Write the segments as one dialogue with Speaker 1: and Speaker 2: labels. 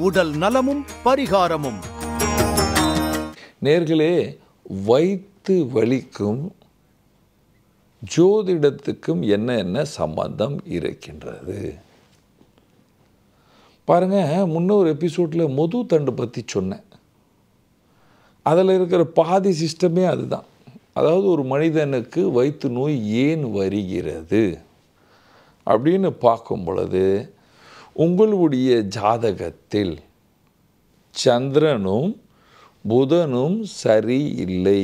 Speaker 1: உடல் நலமும் பரிகாரமும்.
Speaker 2: நேர்களே, வயிற்று வலிக்கும் ஜோதிடத்துக்கும் என்ன சம்பந்தம் இருக்கின்றது பாருங்க. முன்னொரு எபிசோடில் மொது தண்டு பற்றி சொன்னேன். அதில் இருக்கிற பாதி சிஸ்டமே அதுதான். அதாவது ஒரு மனிதனுக்கு வயிற்று நோய் ஏன் வருகிறது அப்படின்னு பார்க்கும் பொழுது, உங்களுடைய ஜாதகத்தில் சந்திரனும் புதனும் சரியில்லை.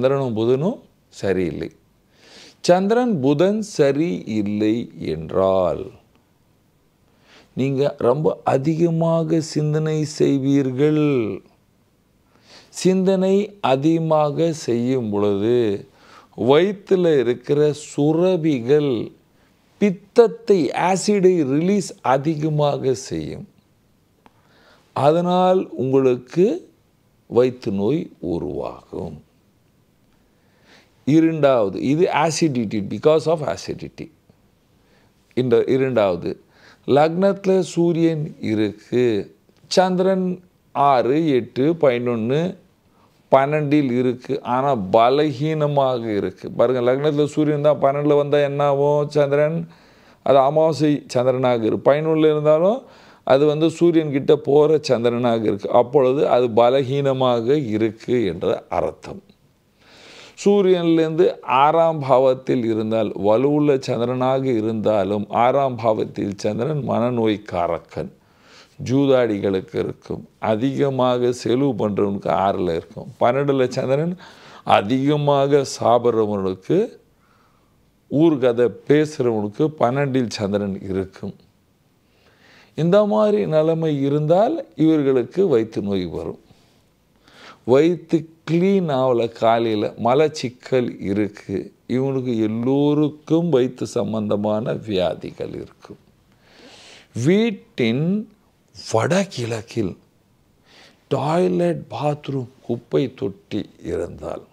Speaker 2: சந்திரன் புதன் சரியில்லை என்றால் நீங்கள் ரொம்ப அதிகமாக சிந்தனை செய்வீர்கள். சிந்தனை அதிகமாக செய்யும் பொழுது வயிற்றில் இருக்கிற சுரபிகள் பித்தத்தை, ஆசிடை ரிலீஸ் அதிகமாக செய்யும். அதனால் உங்களுக்கு வயிற்று நோய் உருவாகும். இரண்டாவது, இது ஆசிடிட்டி, பிகாஸ் ஆஃப் ஆசிடிட்டி. இரண்டாவது, லக்னத்தில் சூரியன் இருக்கு, சந்திரன் 6, 8, 11, 12 இருக்கு, ஆனால் பலகீனமாக இருக்கு. பாருங்கள், லக்னத்தில் சூரியன் தான் 12 வந்தால் என்ன ஆகும்? சந்திரன் அது அமாவாசை சந்திரனாக இருக்கு. 11 இருந்தாலும் அது சூரியன் கிட்ட போகிற சந்திரனாக இருக்கு. அப்பொழுது அது பலகீனமாக இருக்கு என்ற அர்த்தம். சூரியன்லேருந்து 6ஆம் பாவத்தில் இருந்தால், வலுவுள்ள சந்திரனாக இருந்தாலும் 6ஆம் பாவத்தில் சந்திரன் மனநோய்க்காரக்கன், ஜூதாடிகளுக்கு இருக்கும். அதிகமாக செலவு பண்ணுறவனுக்கு 6ல் இருக்கும். 12ல் சந்திரன் அதிகமாக சாப்பிட்றவனுக்கு, ஊர்கதை பேசுகிறவனுக்கு 12ல் சந்திரன் இருக்கும். இந்த மாதிரி நிலைமை இருந்தால் இவர்களுக்கு வயிற்று நோய் வரும். வயிற்று க்ளீன் ஆகல, காலையில் மலச்சிக்கல் இருக்குது, இவனுக்கு எல்லோருக்கும் வயிற்று சம்பந்தமான வியாதிகள் இருக்கும். வீட்டின் வடகிழக்கில் டாய்லெட், பாத்ரூம், குப்பை தொட்டி இருந்தால்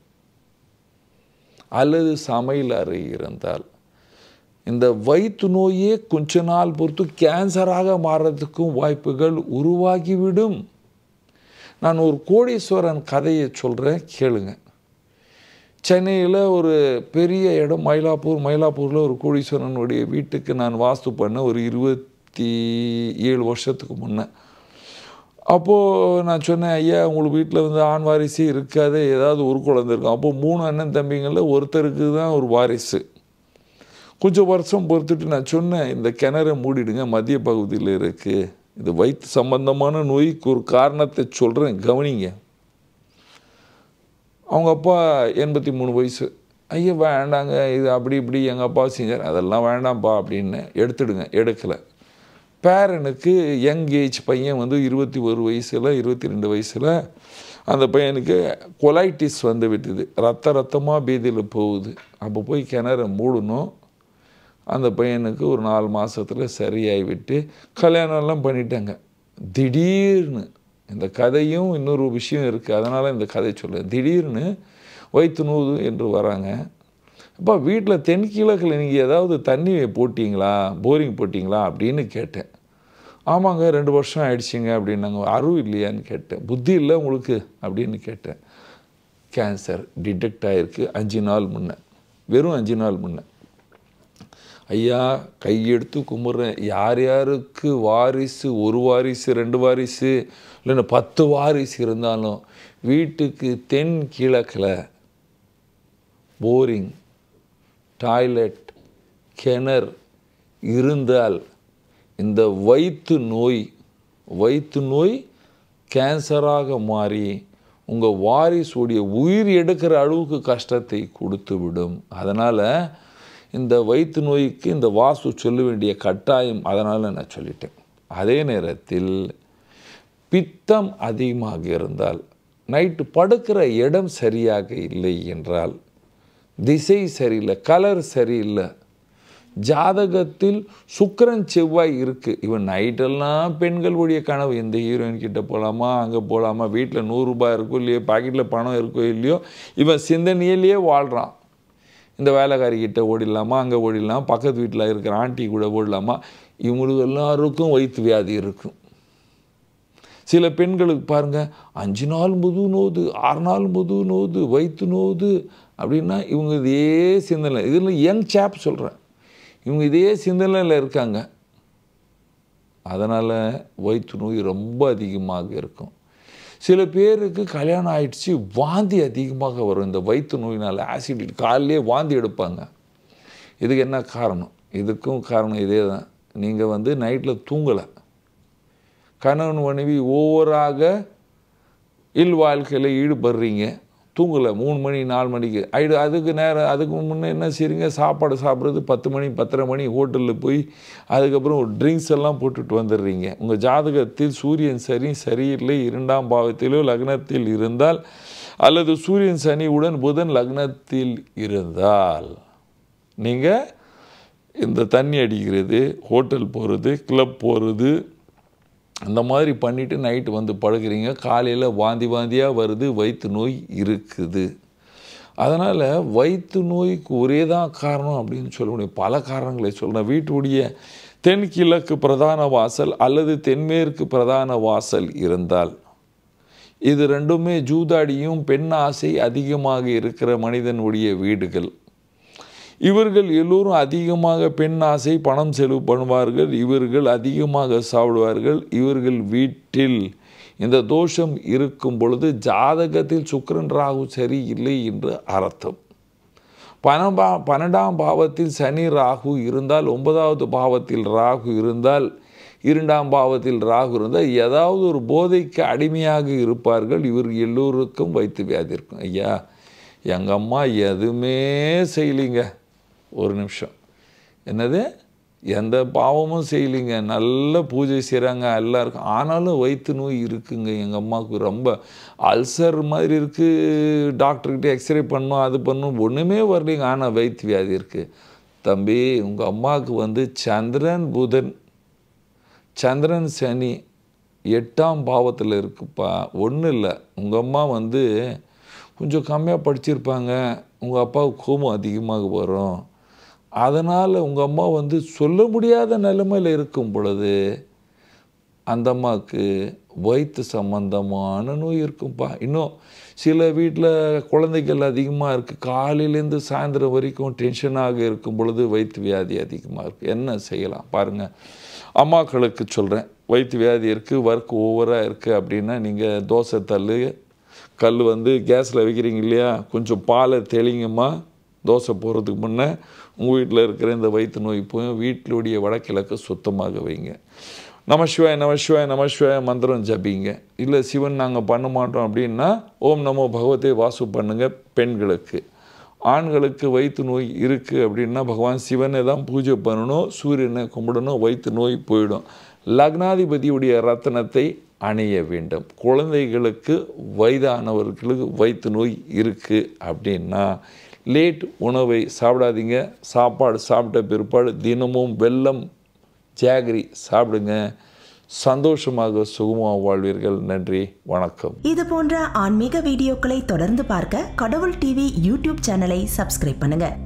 Speaker 2: அல்லது சமையல் அறை இருந்தால், இந்த வயிற்று நோயே கொஞ்ச நாள் பொறுத்து கேன்சராக மாறுறதுக்கும் வாய்ப்புகள் உருவாகிவிடும். நான் ஒரு கோடீஸ்வரன் கதையை சொல்கிறேன், கேளுங்க. சென்னையில் ஒரு பெரிய இடம் மயிலாப்பூரில் ஒரு கோடீஸ்வரனுடைய வீட்டுக்கு நான் வாஸ்து பண்ணேன் ஒரு 27 வருஷத்துக்கு முன்னே. அப்போது நான் சொன்னேன், ஐயா உங்களுக்கு வீட்டில் ஆண் வாரிசு இருக்காது, ஏதாவது ஒரு குழந்தை இருக்கும். அப்போது 3 அண்ணன் தம்பிங்களில் ஒருத்தருக்கு தான் ஒரு வாரிசு. கொஞ்சம் வருஷம் பொறுத்துட்டு நான் சொன்னேன், இந்த கிணறை மூடிடுங்க, மத்திய பகுதியில் இருக்குது, இது வயிற்று சம்பந்தமான நோய்க்கு ஒரு காரணத்தை சொல்கிறேன், கவனிங்க. அவங்க அப்பா 83 வயசு. ஐயா வேண்டாங்க, இது அப்படி இப்படி எங்கள் அப்பா செஞ்சார், அதெல்லாம் வேண்டாம்ப்பா அப்படின்னு எடுத்துடுங்க. எடுக்கலை. பேரனுக்கு யங் ஏஜ் பையன் 21 வயசில் 22 வயசில் அந்த பையனுக்கு கொலைட்டிஸ் விட்டுது, ரத்தமாக பீதியில் போகுது. அப்போ போய் கிணறு மூடணும். அந்த பையனுக்கு ஒரு 4 மாதத்தில் சரியாகிவிட்டு கல்யாணம்லாம் பண்ணிட்டாங்க. திடீர்னு, இந்த கதையும் இன்னொரு விஷயம் இருக்குது, அதனால் இந்த கதை சொல்ல, திடீர்னு வயிற்று நோது என்று வராங்க. அப்போ வீட்டில் தென்கிழக்கில் நீங்கள் ஏதாவது தண்ணி போட்டிங்களா, போரிங் போட்டிங்களா அப்படின்னு கேட்டேன். ஆமாங்க 2 வருஷம் ஆயிடுச்சிங்க அப்படின்னாங்க. அறிவு இல்லையான்னு கேட்டேன். புத்தி இல்லை உங்களுக்கு அப்படின்னு கேட்டேன். கேன்சர் டிடெக்ட் ஆகிருக்கு 5 நாள் முன்னே, வெறும் 5 நாள் முன்னே. ஐயா கையெடுத்து கும்பிட்றேன், யார் யாருக்கு வாரிசு, 1 வாரிசு 2 வாரிசு இல்லைன்னா 10 வாரிசு இருந்தாலும் வீட்டுக்கு தென் கிழக்கில் போரிங், டாய்லெட், கிணறு இருந்தால் இந்த வயிற்று நோய் கேன்சராக மாறி உங்கள் வாரிசுடைய உயிர் எடுக்கிற அளவுக்கு கஷ்டத்தை கொடுத்து விடும். அதனால் இந்த வயிற்று நோய்க்கு இந்த வாஸ்து சொல்ல வேண்டிய கட்டாயம், அதனால் நான் சொல்லிட்டேன். அதே நேரத்தில் பித்தம் அதிகமாக இருந்தால், நைட்டு படுக்கிற இடம் சரியாக இல்லை என்றால், திசை சரியில்லை, கலர் சரியில்லை, ஜாதகத்தில் சுக்கிரன் செவ்வாய் இருக்குது, இவன் நைட்டெல்லாம் பெண்களுடைய கனவு, இந்த ஹீரோயின் கிட்ட போகலாமா, அங்கே போகலாமா, வீட்டில் 100 ரூபாய் இருக்கோ இல்லையோ, பாக்கெட்டில் பணம் இருக்கோ இல்லையோ, இவன் சிந்தனையிலேயே வாழ்கிறான். இந்த வேலைக்காரிக்கிட்ட ஓடிடலாமா, அங்கே ஓடிடலாம், பக்கத்து வீட்டில் இருக்கிற ஆண்டி கூட ஓடலாமா, இவங்களுக்கு எல்லாருக்கும் வயிற்று வியாதி இருக்கும். சில பெண்களுக்கு பாருங்கள் 5 நாள் முதுகு நோவுது, 6 நாள் முதுகு நோவுது, வயிற்று நோவுது அப்படின்னா இவங்க இதே சிந்தனை. இதில் யங் சாப் சொல்கிறேன், இவங்க இதே சிந்தனையில் இருக்காங்க. அதனால் வயிற்று நோய் ரொம்ப அதிகமாக இருக்கும். சில பேருக்கு கல்யாணம் ஆயிடுச்சு, வாந்தி அதிகமாக வரும். இந்த வயிற்று நோயினால் ஆசிடிட்டி காலையிலே வாந்தி எடுப்பாங்க. இதுக்கு என்ன காரணம்? இதுக்கும் காரணம் இதே தான். நீங்கள் நைட்டில் தூங்கலை, கணவன் மனைவி ஓவராக இல் வாழ்க்கையில் ஈடுபடுறீங்க, தூங்கலை 3 மணி 4 மணிக்கு அதுக்கு முன்னே என்ன செய்றீங்க, சாப்பாடு சாப்பிட்றது 10 மணி 10:30 மணி ஹோட்டலில் போய் அதுக்கப்புறம் ஒரு ட்ரிங்க்ஸ் எல்லாம் போட்டுட்டு வந்துடுறீங்க. உங்கள் ஜாதகத்தில் சூரியன் சரியில்லை, 2ஆம் பாவத்திலோ லக்னத்தில் இருந்தால், அல்லது சூரியன் சனியுடன் புதன் லக்னத்தில் இருந்தால் நீங்கள் இந்த தண்ணி அடிக்கிறது, ஹோட்டல் போகிறது, கிளப் போகிறது, அந்த மாதிரி பண்ணிவிட்டு நைட்டு படுக்கிறீங்க. காலையில் வாந்தியாக வருது, வயிற்று நோய் இருக்குது. அதனால் வயிற்று நோய்க்கு ஒரே தான் காரணம் அப்படின்னு சொல்ல முடியும். பல காரணங்களை சொல்கிறேன். வீட்டுடைய தென்கிழக்கு பிரதான வாசல் அல்லது தென்மேற்கு பிரதான வாசல் இருந்தால், இது ரெண்டுமே ஜூதாடியும் பெண் ஆசை அதிகமாக இருக்கிற மனிதனுடைய வீடுகள். இவர்கள் எல்லோரும் அதிகமாக பெண் ஆசை, பணம் செலவு பண்ணுவார்கள், இவர்கள் அதிகமாக சாப்பிடுவார்கள். இவர்கள் வீட்டில் இந்த தோஷம் இருக்கும் பொழுது ஜாதகத்தில் சுக்கிரன் ராகு சரி இல்லை என்று அர்த்தம். 12ஆம் பாவத்தில் சனி ராகு இருந்தால், 9வது பாவத்தில் ராகு இருந்தால், 2ஆம் பாவத்தில் ராகு இருந்தால் ஏதாவது ஒரு போதைக்கு அடிமையாக இருப்பார்கள். இவர் எல்லோருக்கும் வயிற்று வியாதி இருக்கும். ஐயா, எங்கள் அம்மா எதுவுமே செய்யலிங்க, ஒரு நிமிஷம், என்னது, எந்த பாவமும் செய்யலிங்க, நல்ல பூஜை செய்கிறாங்க, எல்லாருக்கும், ஆனாலும் வயிற்று நோய் இருக்குங்க. எங்கள் அம்மாவுக்கு ரொம்ப அல்சர் மாதிரி இருக்குது, டாக்டர்கிட்ட எக்ஸ்ரே பண்ணணும், அது பண்ணணும், ஒன்றுமே வரலைங்க, ஆனால் வயிற்று வியாதி இருக்குது. தம்பி, உங்கள் அம்மாவுக்கு சந்திரன் புதன், சந்திரன் சனி 8ஆம் பாவத்தில் இருக்குப்பா. ஒன்றும் இல்லை, உங்கள் அம்மா கொஞ்சம் கம்மியாக படிச்சிருப்பாங்க, உங்கள் அப்பாவுக்கு கோபம் அதிகமாக வரும். அதனால் உங்கள் அம்மா சொல்ல முடியாத நிலைமையில் இருக்கும் பொழுது அந்த அம்மாவுக்கு வயிற்று சம்பந்தமான நோய் இருக்கும்ப்பா. இன்னும் சில வீட்டில் குழந்தைகள் அதிகமாக இருக்குது, காலையிலேருந்து சாயந்தரம் வரைக்கும் டென்ஷனாக இருக்கும் பொழுது வயிற்று வியாதி அதிகமாக இருக்குது. என்ன செய்யலாம் பாருங்கள். அம்மாக்களுக்கு சொல்கிறேன், வயிற்று வியாதி இருக்குது, ஒர்க் ஓவராக இருக்குது அப்படின்னா, நீங்கள் தோசை கல் கேஸில் வைக்கிறீங்க இல்லையா, கொஞ்சம் பாலை தெளிங்கம்மா, தோசை போடுறதுக்கு முன்னே உங்கள் வீட்டில் இருக்கிற இந்த வயிற்று நோய் போய் வீட்டிலுடைய வடகிழக்கு சுத்தமாக வைங்க. நமசிவாய நமசிவாய நமசிவாய மந்திரம் ஜபிங்க. இல்லை சிவன் நாங்கள் பண்ண மாட்டோம் அப்படின்னா ஓம் நமோ பகவதே வாசு பண்ணுங்கள். பெண்களுக்கு, ஆண்களுக்கு வயிற்று நோய் இருக்குது அப்படின்னா பகவான் சிவனை தான் பூஜை பண்ணணும், சூரியனை கும்பிடணும், வயிற்று நோய் போயிடும். லக்னாதிபதியுடைய ரத்தனத்தை அணிய வேண்டும். குழந்தைகளுக்கு, வயதானவர்களுக்கு வயிற்று நோய் இருக்குது அப்படின்னா லேட் உணவை சாப்பிடாதீங்க. சாப்பாடு சாப்பிட்ட பிற்பாடு தினமும் வெல்லம், ஜாகரி சாப்பிடுங்க. சந்தோஷமாக சுகமாக வாழ்வீர்கள். நன்றி, வணக்கம்.
Speaker 3: இது போன்ற ஆன்மீக வீடியோக்களை தொடர்ந்து பார்க்க கடவுள் டிவி யூடியூப் சேனலை சப்ஸ்கிரைப் பண்ணுங்க.